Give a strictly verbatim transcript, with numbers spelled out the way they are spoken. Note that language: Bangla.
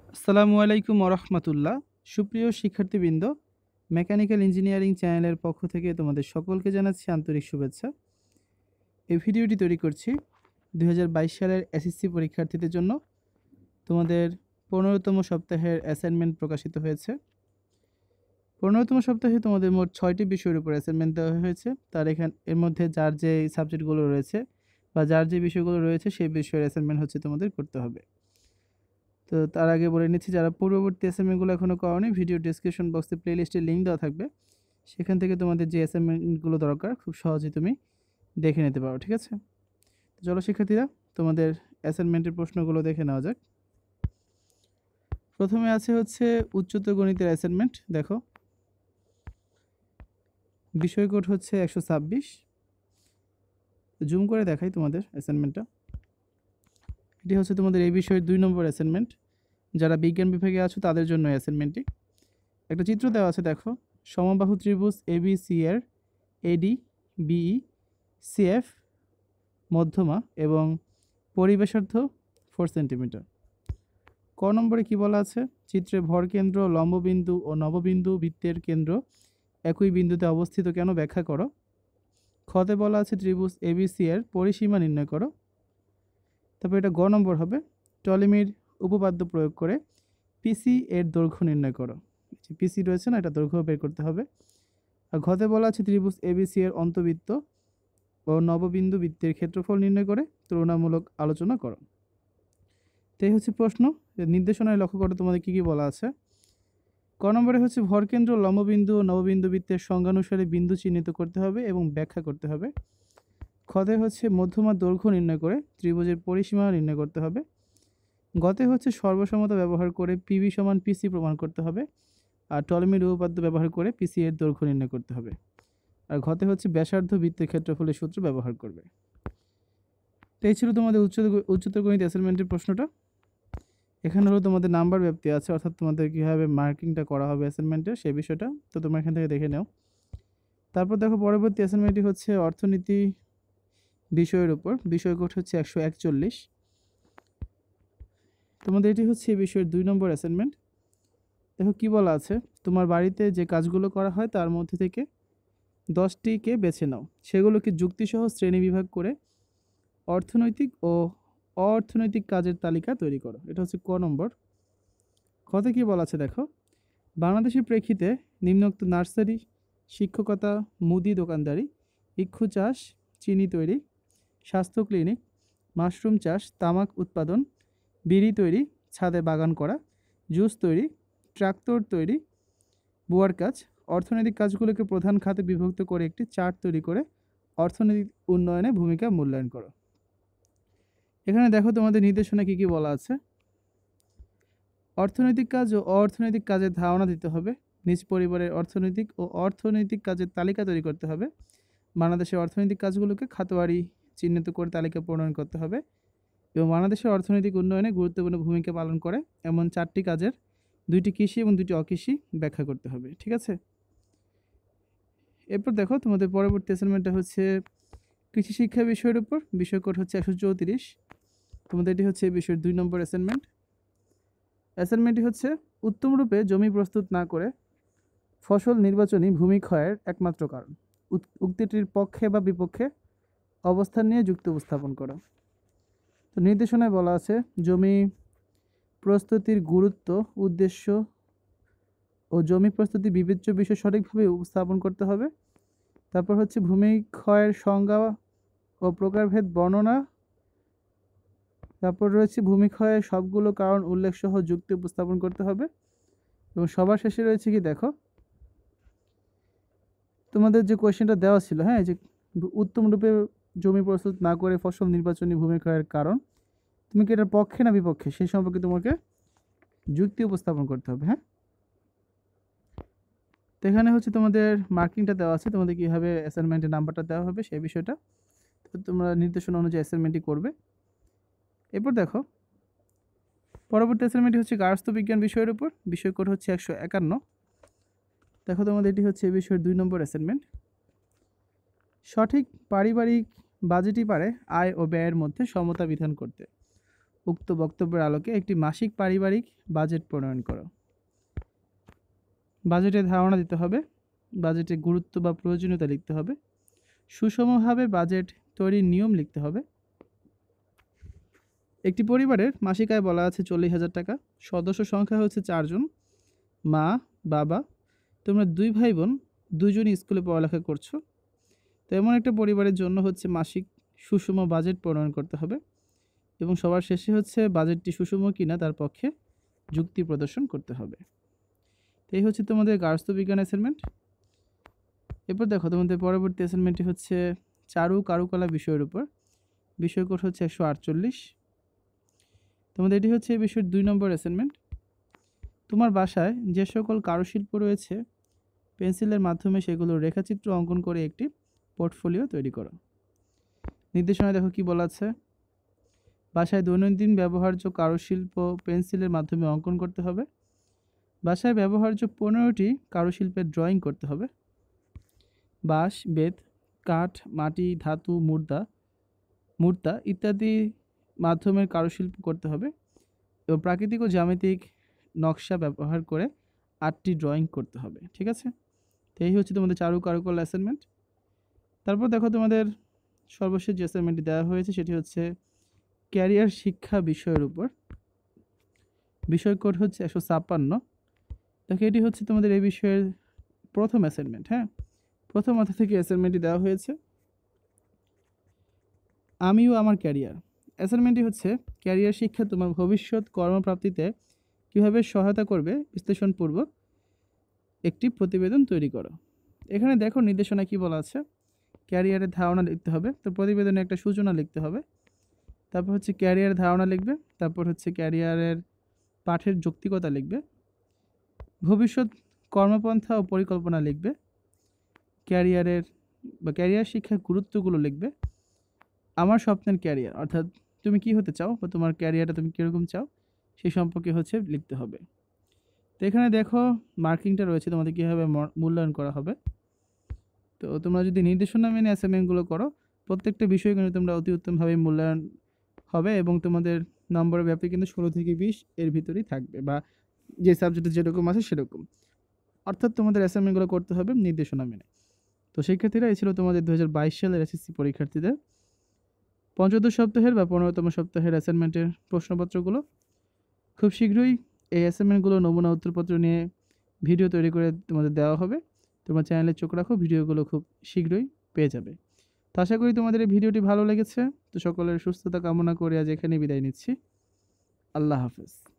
আসসালামু আলাইকুম ওরহমাতুল্লাহ। সুপ্রিয় শিক্ষার্থীবৃন্দ, মেকানিক্যাল ইঞ্জিনিয়ারিং চ্যানেলের পক্ষ থেকে তোমাদের সকলকে জানাচ্ছি আন্তরিক শুভেচ্ছা। এই ভিডিওটি তৈরি করছি দুই হাজার বাইশ সালের এসএসসি পরীক্ষার্থীদের জন্য। তোমাদের পনেরোতম সপ্তাহের অ্যাসাইনমেন্ট প্রকাশিত হয়েছে। পনেরোতম সপ্তাহে তোমাদের মোট ছয়টি বিষয়ের উপর অ্যাসাইনমেন্ট দেওয়া হয়েছে। তার এখান এর মধ্যে যার যে সাবজেক্টগুলো রয়েছে বা যার যে বিষয়গুলো রয়েছে সেই বিষয়ের অ্যাসাইনমেন্ট হচ্ছে তোমাদের করতে হবে। তো তার আগে বলে নিচ্ছি, যারা পূর্ববর্তী অ্যাসাইনমেন্টগুলো এখনও করোনি, ভিডিও ডেসক্রিপশন বক্সে প্লেলিস্টের লিঙ্ক দেওয়া থাকবে, সেখান থেকে তোমাদের যে অ্যাসাইনমেন্টগুলো দরকার খুব সহজেই তুমি দেখে নিতে পারো। ঠিক আছে, তো চলো শিক্ষার্থীরা তোমাদের অ্যাসাইনমেন্টের প্রশ্নগুলো দেখে নেওয়া যাক। প্রথমে আছে হচ্ছে উচ্চতর গণিতের অ্যাসাইনমেন্ট। দেখো, বিষয় কোড হচ্ছে একশো ছাব্বিশ। জুম করে দেখাই তোমাদের অ্যাসাইনমেন্টটা। এটি হচ্ছে তোমাদের এই বিষয়ের দুই নম্বর অ্যাসাইনমেন্ট। যারা বিজ্ঞান বিভাগে আছো তাদের জন্য অ্যাসাইনমেন্টটি। একটা চিত্র দেওয়া আছে, দেখো, সমবাহু ত্রিভুজ এবিসি এর এডি বিই সিএফ মধ্যমা এবং পরিবেশার্ধ ফোর সেন্টিমিটার। ক নম্বরে কি বলা আছে? চিত্রে ভরকেন্দ্র, লম্ববিন্দু ও নববিন্দু বৃত্তের কেন্দ্র একই বিন্দুতে অবস্থিত কেন ব্যাখ্যা করো। খতে বলা আছে ত্রিভুজ এবিসি এর পরিসীমা নির্ণয় করো। তারপর এটা গ নম্বর হবে, টলেমির উপপাদ্য প্রয়োগ করে পিসি এর দৈর্ঘ্য নির্ণয় করো। পিসি রয়েছে না, এটা দৈর্ঘ্য বের করতে হবে। আর ঘতে বলা আছে ত্রিভুজ এবিসি এর অন্তবৃত্ত ও নববিন্দু বৃত্তের ক্ষেত্রফল নির্ণয় করে তুলনামূলক আলোচনা করো। তো এই হচ্ছে প্রশ্ন। নির্দেশনায় লক্ষ্য করো তোমাদের কী কী বলা আছে। ক নম্বরে হচ্ছে ভরকেন্দ্র, লম্ববিন্দু ও নববিন্দু বৃত্তের সংজ্ঞানুসারে বিন্দু চিহ্নিত করতে হবে এবং ব্যাখ্যা করতে হবে। খতে হচ্ছে মধ্যমার দৈর্ঘ্য নির্ণয় করে ত্রিভুজের পরিসীমা নির্ণয় করতে হবে। গতে হচ্ছে সর্বসমতা ব্যবহার করে পিবি সমান পিসি প্রমাণ করতে হবে। আর টলেমির উপপাদ্য ব্যবহার করে পিসি এর দৈর্ঘ্য নির্ণয় করতে হবে। আর ঘতে হচ্ছে ব্যাসার্ধ বৃত্তের ক্ষেত্রফলের সূত্র ব্যবহার করবে। তো এই ছিল তোমাদের উচ্চ উচ্চতর গণিত অ্যাসাইনমেন্টের প্রশ্নটা। এখানে হলো তোমাদের নাম্বার ব্যাপ্তি আছে, অর্থাৎ তোমাদের কীভাবে মার্কিংটা করা হবে অ্যাসাইনমেন্টের সেই বিষয়টা, তো তোমরা এখান থেকে দেখে নাও। তারপর দেখো, পরবর্তী অ্যাসাইনমেন্টটি হচ্ছে অর্থনীতি বিষয়ের উপর। বিষয় কোড হচ্ছে একশো একচল্লিশ। তোমাদের এটি হচ্ছে এই বিষয়ের দুই নম্বর অ্যাসাইনমেন্ট। দেখো কি বলা আছে, তোমার বাড়িতে যে কাজগুলো করা হয় তার মধ্যে থেকে দশটিকে বেছে নাও, সেগুলোকে যুক্তিসহ শ্রেণীবিভাগ করে অর্থনৈতিক ও অর্থনৈতিক কাজের তালিকা তৈরি করো। এটা হচ্ছে ক নম্বর। খতে কি বলা আছে দেখো, বাংলাদেশের প্রেক্ষিতে নিম্নোক্ত নার্সারি, শিক্ষকতা, মুদি দোকানদারি, ইক্ষু চাষ, চিনি তৈরি, স্বাস্থ্য ক্লিনিক, মাশরুম চাষ, তামাক উৎপাদন, বিড়ি তৈরি, ছাদে বাগান করা, জুস তৈরি, ট্রাক্টর তৈরি, বুয়ার কাজ, অর্থনৈতিক কাজগুলোকে প্রধান খাতে বিভক্ত করে একটি চার্ট তৈরি করে অর্থনৈতিক উন্নয়নে ভূমিকা মূল্যায়ন করো। এখানে দেখো তোমাদের নির্দেশনা কী কী বলা আছে। অর্থনৈতিক কাজ ও অর্থনৈতিক কাজের ধারণা দিতে হবে। নিজ পরিবারের অর্থনৈতিক ও অর্থনৈতিক কাজের তালিকা তৈরি করতে হবে। বাংলাদেশের অর্থনৈতিক কাজগুলোকে খাতোয়ারি চিহ্নিত করে তালিকা প্রণয়ন করতে হবে এবং বাংলাদেশের অর্থনৈতিক উন্নয়নে গুরুত্বপূর্ণ ভূমিকা পালন করে এমন চারটি কাজের দুইটি কৃষি এবং দুইটি অকৃষি ব্যাখ্যা করতে হবে। ঠিক আছে, এরপর দেখো তোমাদের পরবর্তী অ্যাসাইনমেন্টটা হচ্ছে কৃষি শিক্ষা বিষয়ের উপর। বিষয় কোড হচ্ছে একশো চৌত্রিশ। তোমাদের এটি হচ্ছে এই বিষয়ের দুই নম্বর অ্যাসাইনমেন্ট। অ্যাসাইনমেন্টটি হচ্ছে উত্তমরূপে জমি প্রস্তুত না করে ফসল নির্বাচনই ভূমি ক্ষয়ের একমাত্র কারণ, উক্তিটির পক্ষে বা বিপক্ষে অবস্থান নিয়ে যুক্তি উপস্থাপন করা। তো নির্দেশনায় বলা আছে জমি প্রস্তুতির গুরুত্ব, উদ্দেশ্য ও জমি প্রস্তুতি বিবেচ্য বিষয় সঠিকভাবে উপস্থাপন করতে হবে। তারপর হচ্ছে ভূমি ক্ষয়ের সংজ্ঞা ও প্রকারভেদ বর্ণনা। তারপর রয়েছে ভূমি ক্ষয়ের সবগুলো কারণ উল্লেখ সহ যুক্তি উপস্থাপন করতে হবে। এবং সবার শেষে রয়েছে কি দেখো, তোমাদের যে কোয়েশ্চেনটা দেওয়া ছিল, হ্যাঁ, যে উত্তমরূপে জমি প্রস্তুত না করে ফসল নির্বাচনী ভূমি ক্ষয়ের কারণ, তুমি কি এটার পক্ষে না বিপক্ষে সেই সম্পর্কে তোমাকে যুক্তি উপস্থাপন করতে হবে। হ্যাঁ, তো এখানে হচ্ছে তোমাদের মার্কিংটা দেওয়া আছে, তোমাদের কীভাবে অ্যাসাইনমেন্টের নাম্বারটা দেওয়া হবে সেই বিষয়টা, তো তোমরা নির্দেশনা অনুযায়ী অ্যাসাইনমেন্টটি করবে। এরপর দেখো পরবর্তী অ্যাসাইনমেন্টটি হচ্ছে গার্হস্থ্য বিজ্ঞান বিষয়ের উপর। বিষয় কোড হচ্ছে একশো একান্ন। দেখো তোমাদের এটি হচ্ছে এই বিষয়ের দুই নম্বর অ্যাসাইনমেন্ট। সঠিক পারিবারিক বাজেটই পারে আয় ও ব্যয়ের মধ্যে সমতা বিধান করতে। উক্ত বক্তব্যের আলোকে একটি মাসিক পারিবারিক বাজেট প্রণয়ন করো। বাজেটের ধারণা দিতে হবে, বাজেটের গুরুত্ব বা প্রয়োজনীয়তা লিখতে হবে, সুষমভাবে বাজেট তৈরির নিয়ম লিখতে হবে। একটি পরিবারের মাসিক আয় বলা আছে চল্লিশ হাজার টাকা, সদস্য সংখ্যা হচ্ছে চারজন, মা বাবা, তোমরা দুই ভাই বোন, দুজনই স্কুলে পড়ালেখা করছো। তো এমন একটা পরিবারের জন্য হচ্ছে মাসিক সুষম বাজেট প্রণয়ন করতে হবে এবং সবার শেষে হচ্ছে বাজেটটি সুষম কিনা তার পক্ষে যুক্তি প্রদর্শন করতে হবে। তো এই হচ্ছে তোমাদের গার্হস্থ্য বিজ্ঞান অ্যাসাইনমেন্ট। এরপর দেখো তোমাদের পরবর্তী অ্যাসাইনমেন্টটি হচ্ছে চারু কারুকলা বিষয়ের উপর, বিষয় কোড হচ্ছে একশো আটচল্লিশ। তোমাদের এটি হচ্ছে এই বিষয়ের দুই নম্বর অ্যাসাইনমেন্ট। তোমার বাসায় যে সকল কারুশিল্প রয়েছে পেন্সিলের মাধ্যমে সেগুলোর রেখাচিত্র অঙ্কন করে একটি পোর্টফোলিও তৈরি করো। নির্দেশনায় দেখো কি বলা আছে, বাসায় দৈনন্দিন ব্যবহার্য কারুশিল্প পেন্সিলের মাধ্যমে অঙ্কন করতে হবে। বাসায় ব্যবহার্য পনেরোটি কারুশিল্পের ড্রয়িং করতে হবে। বাঁশ, বেত, কাঠ, মাটি, ধাতু, মুর্দা মূর্তা ইত্যাদি মাধ্যমের কারুশিল্প করতে হবে এবং প্রাকৃতিক ও জ্যামিতিক নকশা ব্যবহার করে আটটি ড্রয়িং করতে হবে। ঠিক আছে, তো এই হচ্ছে তোমাদের চারু কারুকলা অ্যাসাইনমেন্ট। তারপর দেখো তোমাদের সর্বশেষ যে অ্যাসাইনমেন্টটি দেওয়া হয়েছে সেটি হচ্ছে ক্যারিয়ার শিক্ষা বিষয়ের উপর, বিষয় কোড হচ্ছে একশো ছাপ্পান্ন। দেখো এটি হচ্ছে তোমাদের এই বিষয়ের প্রথম অ্যাসাইনমেন্ট। হ্যাঁ, প্রথম মাথা থেকে অ্যাসাইনমেন্টটি দেওয়া হয়েছে। আমিও আমার ক্যারিয়ার অ্যাসাইনমেন্টটি হচ্ছে ক্যারিয়ার শিক্ষা তোমার ভবিষ্যৎ কর্মপ্রাপ্তিতে কীভাবে সহায়তা করবে বিশ্লেষণপূর্বক একটি প্রতিবেদন তৈরি করো। এখানে দেখো নির্দেশনা কি বলা আছে, ক্যারিয়ারের ধারণা লিখতে হবে, তো প্রতিবেদনে একটা সূচনা লিখতে হবে, তারপর হচ্ছে ক্যারিয়ার ধারণা লিখবে, তারপর হচ্ছে ক্যারিয়ারের পাঠের যৌক্তিকতা লিখবে, ভবিষ্যৎ কর্মপন্থা ও পরিকল্পনা লিখবে, ক্যারিয়ারের বা ক্যারিয়ার শিক্ষার গুরুত্বগুলো লিখবে, আমার স্বপ্নের ক্যারিয়ার অর্থাৎ তুমি কি হতে চাও বা তোমার ক্যারিয়ারটা তুমি কীরকম চাও সেই সম্পর্কে হচ্ছে লিখতে হবে। তো এখানে দেখো মার্কিংটা রয়েছে তোমাদের কীভাবে মূল্যায়ন করা হবে। তো তোমরা যদি নির্দেশনা মেনে অ্যাসাইনমেন্টগুলো করো প্রত্যেকটা বিষয় কিন্তু তোমরা অতি উত্তমভাবে মূল্যায়ন হবে এবং তোমাদের নম্বরের ব্যাপ্তি কিন্তু ষোলো থেকে বিশ এর ভিতরেই থাকবে বা যে সাবজেক্টে যেরকম আছে সেরকম, অর্থাৎ তোমাদের অ্যাসাইনমেন্টগুলো করতে হবে নির্দেশনা মেনে। তো শিক্ষার্থীরা এই ছিল তোমাদের দু হাজার বাইশ সালের এসএসসি পরীক্ষার্থীদের পঞ্চদশ সপ্তাহের বা পনেরোতম সপ্তাহের অ্যাসাইনমেন্টের প্রশ্নপত্রগুলো। খুব শীঘ্রই এই অ্যাসাইনমেন্টগুলো নমুনা উত্তরপত্র নিয়ে ভিডিও তৈরি করে তোমাদের দেওয়া হবে। তোমার চ্যানেলে চোখ রাখো, ভিডিওগুলো খুব শীঘ্রই পেয়ে যাবে। তো আশা করি তোমাদের এই ভিডিওটি ভালো লেগেছে। তো সকলের সুস্থতা কামনা করে আজ এখানে বিদায় নিচ্ছি। আল্লাহ হাফেজ।